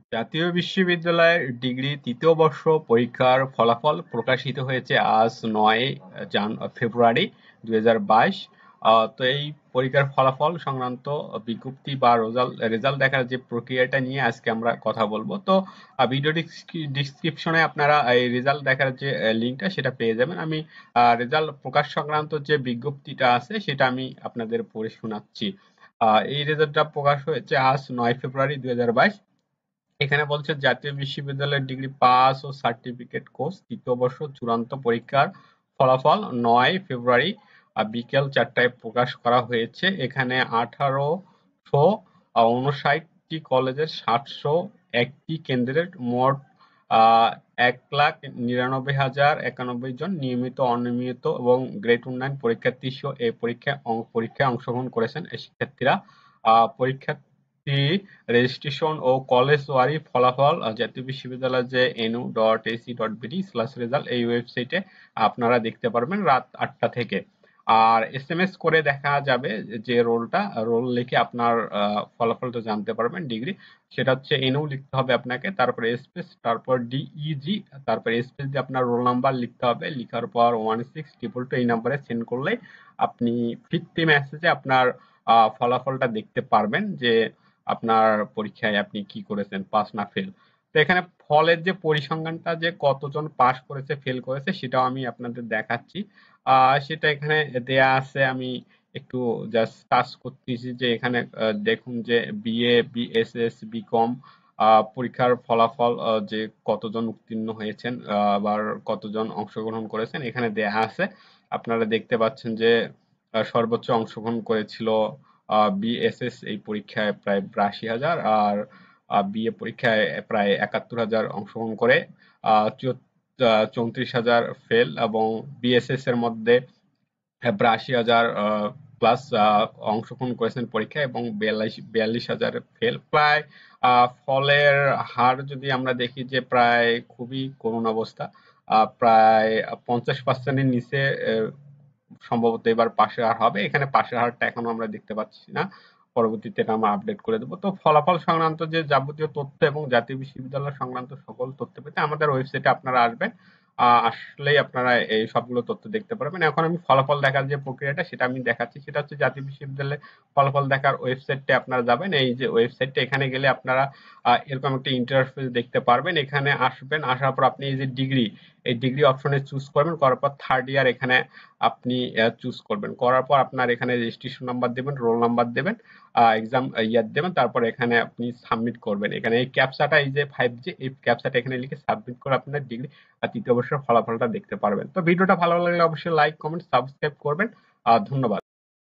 জাতীয় বিশ্ববিদ্যালয়ের ডিগ্রি তৃতীয় বর্ষ পরীক্ষার ফলাফল প্রকাশিত হয়েছে আজ ৯ ফেব্রুয়ারি ২০২২। তো এই পরীক্ষার ফলাফল সংক্রান্ত বিজ্ঞপ্তি বা রেজাল্ট দেখার যে প্রক্রিয়াটা নিয়ে আজকে আমরা কথা বলবো। তো ভিডিও ডিসক্রিপশনে আপনারা এই রেজাল্ট দেখার যে লিঙ্কটা সেটা পেয়ে যাবেন। আমি রেজাল্ট প্রকাশ সংক্রান্ত যে বিজ্ঞপ্তিটা আছে সেটা আমি আপনাদের পড়ে শোনাচ্ছি। এই রেজাল্টটা প্রকাশ হয়েছে আজ ৯ ফেব্রুয়ারি ২০২২। এখানে বলছে জাতীয় বিশ্ববিদ্যালয়ের ডিগ্রি পাস ও সার্টিফিকেট কোর্স তৃতীয় বর্ষ চূড়ান্ত পরীক্ষার ফলাফল ৯ ফেব্রুয়ারি বিকেল ৪টায় প্রকাশ করা হয়েছে। এখানে ১৮৫৯টি কলেজের ৭০১টি কেন্দ্রের মোট ১,৯৯,০৯১ জন নিয়মিত, অনিয়মিত এবং গ্রেড উন্নয়ন পরীক্ষার্থী সহ এই পরীক্ষায় অংশগ্রহণ করেছেন এই শিক্ষার্থীরা। পরীক্ষার্থী রেজিস্ট্রেশন ও কলেজ ওয়ারি ফলাফল জাতীয় বিশ্ববিদ্যালয়ের যে nu.ac.bd/result এই ওয়েবসাইটে আপনারা দেখতে পারবেন রাত ৮টা থেকে। আর এসএমএস করে দেখা যাবে যে রোল লিখে আপনার ফলাফলটা জানতে পারবেন ডিগ্রি। সেটা হচ্ছে এনও লিখতে হবে আপনাকে, তারপরে স্পেস, তারপর ডিইজি, তারপরে স্পেস দিয়ে আপনার রোল নাম্বার লিখতে হবে। লিখার পর 16222 এই নাম্বারে সেন্ড করলে আপনি ফিরতি মেসেজে আপনার ফলাফলটা দেখতে পারবেন যে আপনার পরীক্ষায় আপনি কি করেছেন, পাস না ফেল। তো এখানে ফলের যে পরিসংখ্যানটা যে কতজন পাস করেছে ফেল করেছে সেটাও আমি আপনাদের দেখাচ্ছি। সেটা এখানে দেয়া আছে। আমি একটু জাস্ট টাচ করতেছি যে এখানে দেখুন যে বিএ, বিএসএস, বিকম পরীক্ষার ফলাফল যে কতজন উত্তীর্ণ হয়েছেন, আবার কতজন অংশগ্রহণ করেছেন এখানে দেয়া আছে। আপনারা দেখতে পাচ্ছেন যে সর্বোচ্চ অংশগ্রহণ করেছিল বিএসএস এই পরীক্ষায় প্রায় ৮২,০০০, আর বিএ পরীক্ষায় প্রায় ৭১,০০০ অংশগ্রহণ করে ৩৪,০০০ ফেল, এবং বিএসএস এর মধ্যে ৮২,০০০ প্লাস অংশগ্রহণ করেছেন পরীক্ষায় এবং ৪২,০০০ ফেল। প্রায় ফলের হার যদি আমরা দেখি যে প্রায় খুবই করুণ অবস্থা। প্রায় ৫০%-এর নিচে সম্ভবত এবার পাশের হার হবে। এখানে পাশের হারটা এখনো আমরা দেখতে পাচ্ছি না, পরবর্তীতে এটা আমরা আপডেট করে দেবো। তো ফলাফল সংক্রান্ত যে যাবতীয় তথ্য এবং জাতীয় বিশ্ববিদ্যালয় সংক্রান্ত সকল তথ্য পেতে আমাদের ওয়েবসাইটে আপনারা আসবেন। আসলেই আপনারা এই সবগুলো তথ্য দেখতে পারবেন। এখন আমি ফলাফল দেখার যে প্রক্রিয়াটা সেটা আমি দেখাচ্ছি। সেটা হচ্ছে জাতীয় বিশ্ববিদ্যালয়ে ফলাফল দেখার ওয়েবসাইটে আপনারা যাবেন। এই যে ওয়েবসাইটটা, এখানে গেলে আপনারা এরকম একটা ইন্টারফেস দেখতে পারবেন। এখানে আসবেন, আসার পর আপনি এই যে ডিগ্রি, এই ডিগ্রি অপশনে চুজ করবেন। করার পর থার্ড ইয়ার এখানে আপনি চুজ করবেন। করার পর আপনার এখানে রেজিস্ট্রেশন নাম্বার দেবেন, রোল নাম্বার দেবেন, এক্সাম ইয়ার দেবেন, তারপর এখানে আপনি সাবমিট করবেন। এখানে এই ক্যাপচাটা, এই যে 5G, এই ক্যাপচাটা এখানে লিখে সাবমিট করে আপনার ডিগ্রি আর তৃতীয় বর্ষের ফলাফলটা দেখতে পারবেন। তো ভিডিওটা ভালো লাগলে অবশ্যই লাইক, কমেন্ট, সাবস্ক্রাইব করবেন। ধন্যবাদ।